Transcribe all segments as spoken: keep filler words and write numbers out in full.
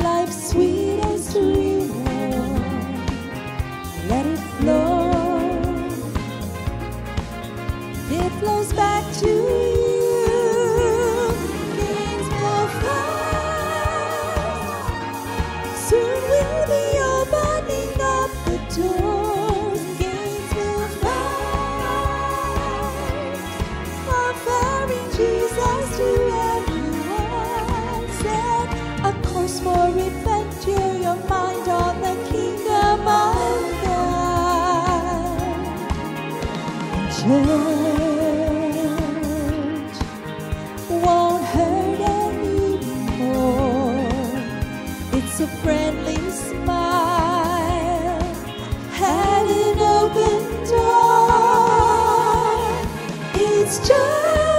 life's sweetest reward. Let it flow. It flows back to you. Gainesville first. Soon we'll be opening up the doors. Gainesville first. Offering Jesus to everyone. Set a course for adventure. Your mind on the kingdom of God. Church won't hurt anymore. It's a friendly smile and an open door. It's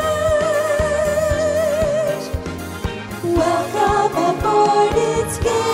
church. Welcome aboard. It's Gainesville.